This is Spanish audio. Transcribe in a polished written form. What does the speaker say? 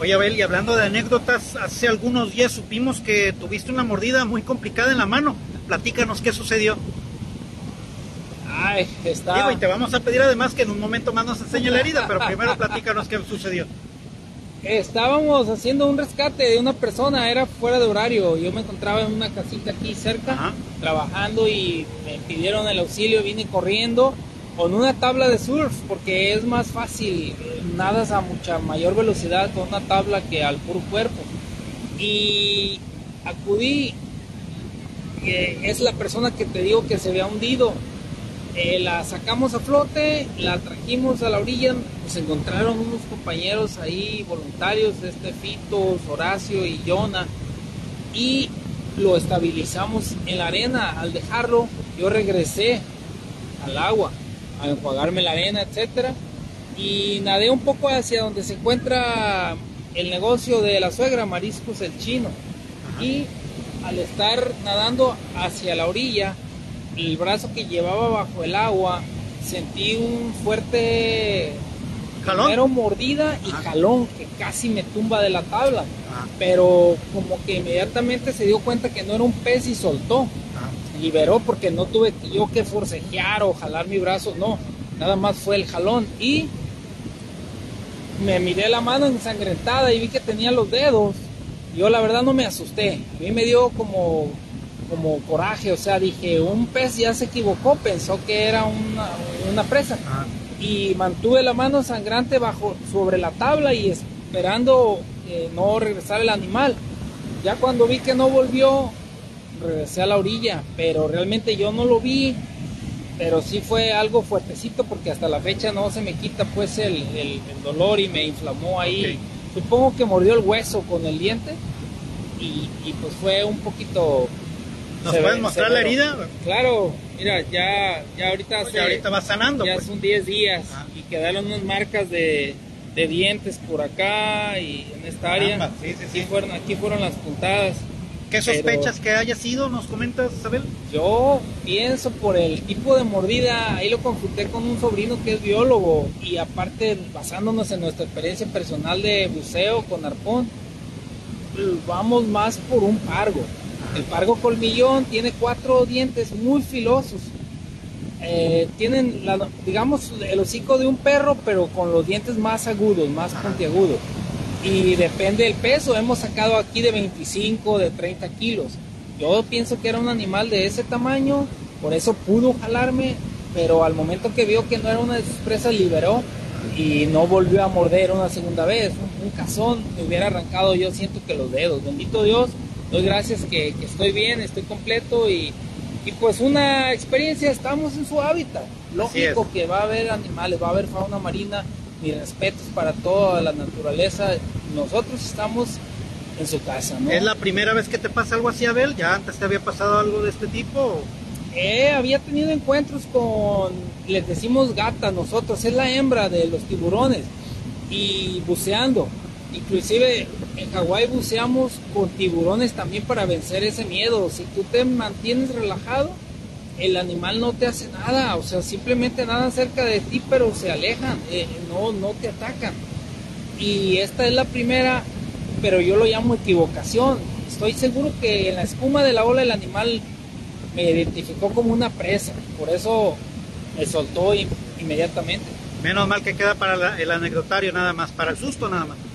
Oye, Abel, y hablando de anécdotas, hace algunos días supimos que tuviste una mordida muy complicada en la mano. Platícanos qué sucedió. Ay, Digo, y te vamos a pedir además que en un momento más nos enseñe la herida, pero primero platícanos qué sucedió. Estábamos haciendo un rescate de una persona, era fuera de horario. Yo me encontraba en una casita aquí cerca, Ajá. trabajando, y me pidieron el auxilio. Vine corriendo con una tabla de surf porque es más fácil, nadas a mucha mayor velocidad con una tabla que al puro cuerpo. Y acudí, es la persona que te digo que se había hundido. La sacamos a flote, la trajimos a la orilla. Nos encontraron unos compañeros ahí voluntarios, Fitos, Horacio y Jonah, y lo estabilizamos en la arena. Al dejarlo, yo regresé al agua a enjuagarme la arena, etcétera, y nadé un poco hacia donde se encuentra el negocio de la suegra, Mariscos el Chino. Y al estar nadando hacia la orilla, el brazo que llevaba bajo el agua, sentí un fuerte ¿Jalón? primero mordida y jalón que casi me tumba de la tabla. Pero como que inmediatamente se dio cuenta que no era un pez y soltó. Liberó, porque no tuve yo que forcejear o jalar mi brazo, no, nada más fue el jalón. Y me miré la mano ensangrentada y vi que tenía los dedos. Yo la verdad no me asusté, a mí me dio como coraje, o sea, dije, un pez ya se equivocó, pensó que era una presa. Y mantuve la mano sangrante sobre la tabla y esperando que no regresara el animal. Ya cuando vi que no volvió, regresé a la orilla, pero realmente yo no lo vi, pero sí fue algo fuertecito porque hasta la fecha no se me quita pues el dolor y me inflamó ahí. Okay. Supongo que mordió el hueso con el diente y pues fue un poquito... ¿Nos puedes mostrar la herida? Claro, mira, ya ahorita, pues ya ahorita va sanando. Ya pues. son 10 días y quedaron unas marcas de dientes por acá y en esta área. Sí. Aquí fueron las puntadas. ¿Qué sospechas que haya sido? ¿Nos comentas, Isabel? Yo pienso por el tipo de mordida, ahí lo consulté con un sobrino que es biólogo, y aparte basándonos en nuestra experiencia personal de buceo con arpón, vamos más por un pargo. El pargo colmillón tiene 4 dientes muy filosos. Tienen, digamos, el hocico de un perro, pero con los dientes más agudos, más puntiagudos. Y depende del peso, hemos sacado aquí de 25, de 30 kilos. Yo pienso que era un animal de ese tamaño, por eso pudo jalarme, pero al momento que vio que no era una de sus presas, liberó y no volvió a morder una segunda vez. Un cazón me hubiera arrancado, yo siento que los dedos. Bendito Dios, doy gracias que estoy bien, estoy completo y pues una experiencia, estamos en su hábitat. Lógico que va a haber animales, va a haber fauna marina. Mis respetos para toda la naturaleza. Nosotros estamos en su casa, ¿no? ¿Es la primera vez que te pasa algo así, Abel? ¿Ya antes te había pasado algo de este tipo? Había tenido encuentros con, les decimos gata nosotros, es la hembra de los tiburones, y buceando. Inclusive en Hawái buceamos con tiburones también para vencer ese miedo. Si tú te mantienes relajado, el animal no te hace nada, o sea, simplemente nadan cerca de ti, pero se alejan, no te atacan. Y esta es la primera, pero yo lo llamo equivocación. Estoy seguro que en la espuma de la ola el animal me identificó como una presa, por eso me soltó inmediatamente. Menos mal que queda para el anecdotario nada más, para el susto nada más.